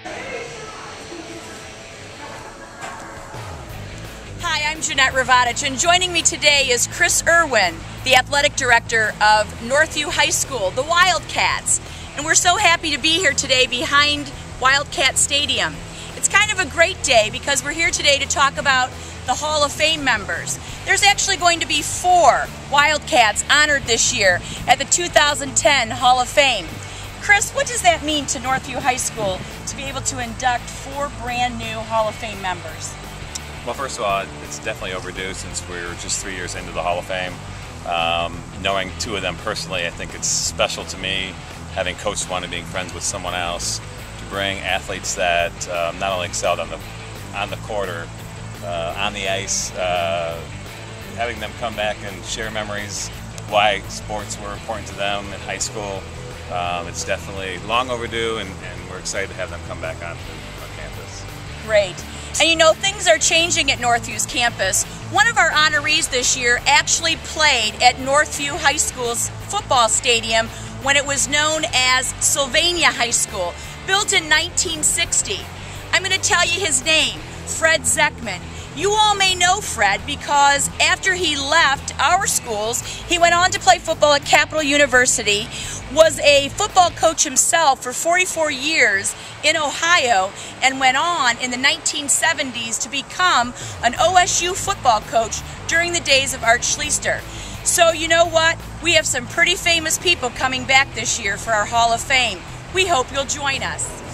Hi, I'm Jeanette Ravatich, and joining me today is Chris Irwin, the athletic director of Northview High School, the Wildcats. And we're so happy to be here today behind Wildcat Stadium. It's kind of a great day because we're here today to talk about the Hall of Fame members. There's actually going to be 4 Wildcats honored this year at the 2010 Hall of Fame. Chris, what does that mean to Northview High School to be able to induct 4 brand new Hall of Fame members? Well, first of all, it's definitely overdue since we're just 3 years into the Hall of Fame. Knowing 2 of them personally, I think it's special to me, having coached one and being friends with someone else, to bring athletes that not only excelled on the court or on the ice, having them come back and share memories, why sports were important to them in high school. It's definitely long overdue, and we're excited to have them come back onto our campus. Great. And you know, things are changing at Northview's campus. One of our honorees this year actually played at Northview High School's football stadium when it was known as Sylvania High School, built in 1960. I'm going to tell you his name, Fred Zechman. You all may know Fred because after he left our schools, he went on to play football at Capital University, was a football coach himself for 44 years in Ohio, and went on in the 1970s to become an OSU football coach during the days of Art Schlichter. So you know what? We have some pretty famous people coming back this year for our Hall of Fame. We hope you'll join us.